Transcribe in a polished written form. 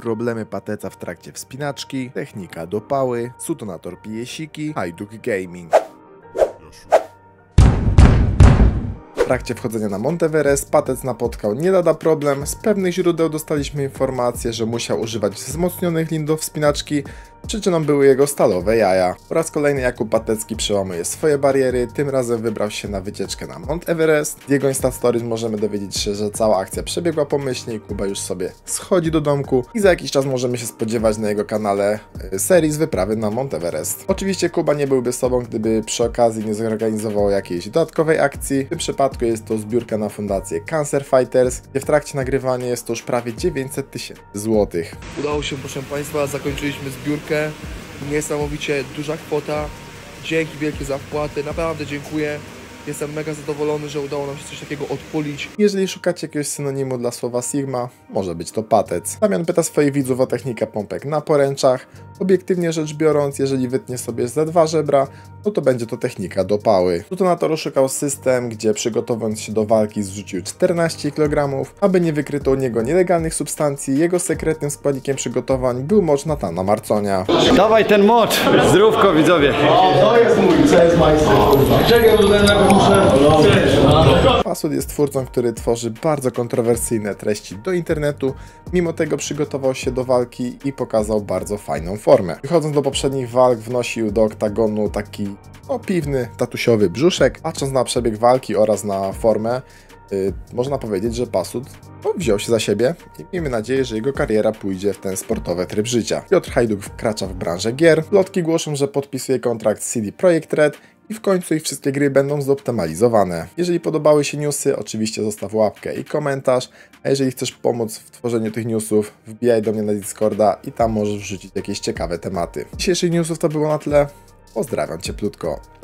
problemy pateca w trakcie wspinaczki, technika do pały, sutonator pije siki, Hajduk Gaming. W trakcie wchodzenia na Mount Everest patec napotkał nie lada problem. Z pewnych źródeł dostaliśmy informację, że musiał używać wzmocnionych lin do wspinaczki. Przyczyną były jego stalowe jaja. Po raz kolejny Jakub Patecki przełamuje swoje bariery, tym razem wybrał się na wycieczkę na Mount Everest. Z jego Insta Stories możemy dowiedzieć się, że cała akcja przebiegła pomyślnie i Kuba już sobie schodzi do domku i za jakiś czas możemy się spodziewać na jego kanale serii z wyprawy na Mount Everest. Oczywiście Kuba nie byłby sobą, gdyby przy okazji nie zorganizował jakiejś dodatkowej akcji. W tym przypadku jest to zbiórka na fundację Cancer Fighters, gdzie w trakcie nagrywania jest to już prawie 900 000 złotych. Udało się, proszę Państwa, zakończyliśmy zbiórkę. Niesamowicie duża kwota. Dzięki wielkie za wpłaty, naprawdę dziękuję. Jestem mega zadowolony, że udało nam się coś takiego odpulić. Jeżeli szukacie jakiegoś synonimu dla słowa Sigma, może być to patec. Damian pyta swoich widzów o technikę pompek na poręczach. Obiektywnie rzecz biorąc, jeżeli wytnie sobie za 2 żebra, no to będzie to technika do pały. Sutonator szukał system, gdzie przygotowując się do walki zrzucił 14 kg. Aby nie wykryto u niego nielegalnych substancji, jego sekretnym składnikiem przygotowań był mocz Natana Marconia. Dawaj ten mocz! Zdrówko widzowie! To jest mój, co jest majster. Czekaj, bo tutaj muszę... Pasud jest twórcą, który tworzy bardzo kontrowersyjne treści do internetu. Mimo tego przygotował się do walki i pokazał bardzo fajną formę. Wychodząc do poprzednich walk, wnosił do oktagonu taki piwny, tatusiowy brzuszek. Patrząc na przebieg walki oraz na formę, można powiedzieć, że Pasud wziął się za siebie i miejmy nadzieję, że jego kariera pójdzie w ten sportowy tryb życia. Piotr Hajduk wkracza w branżę gier. Plotki głoszą, że podpisuje kontrakt z CD Projekt Red i w końcu ich wszystkie gry będą zoptymalizowane. Jeżeli podobały się newsy, oczywiście zostaw łapkę i komentarz, a jeżeli chcesz pomóc w tworzeniu tych newsów, wbijaj do mnie na Discorda i tam możesz wrzucić jakieś ciekawe tematy. Dzisiejszych newsów to było na tyle. Pozdrawiam cieplutko.